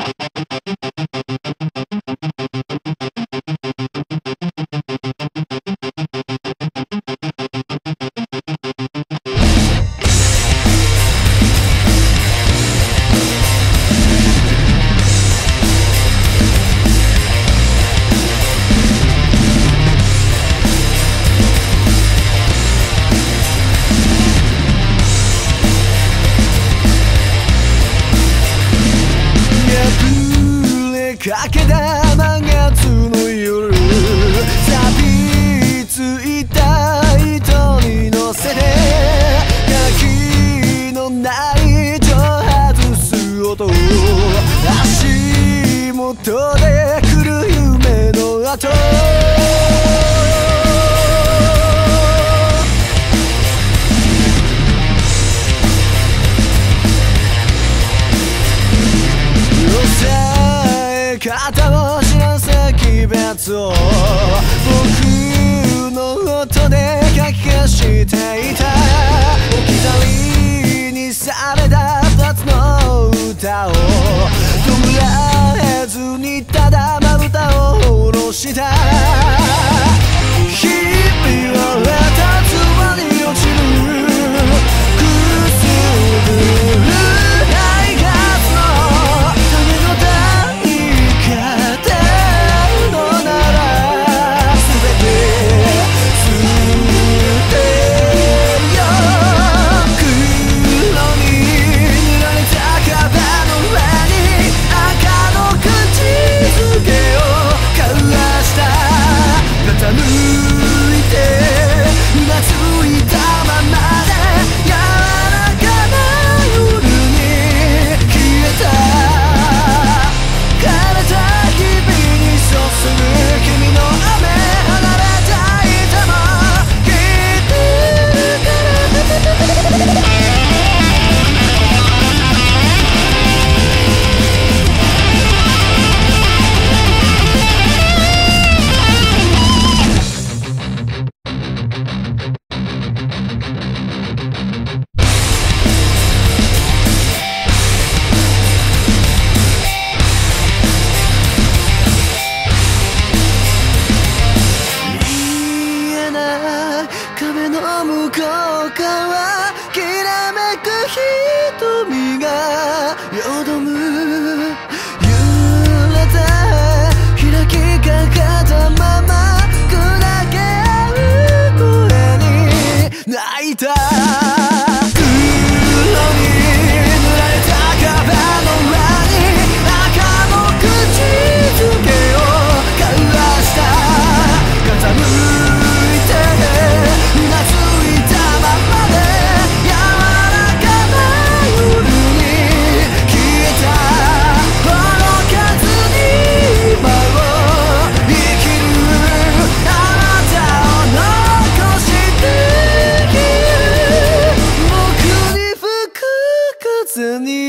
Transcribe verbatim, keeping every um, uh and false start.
かけ玉月の夜錆びついた糸に乗せて鍵のない戸外す音足元で来る夢の後肩を知らせき別を僕の音で書き消していた置き去りにされたふたつの歌を弔えずにただまぶたを下ろした日々はたつまに落ちるくすぶるないはずの種のに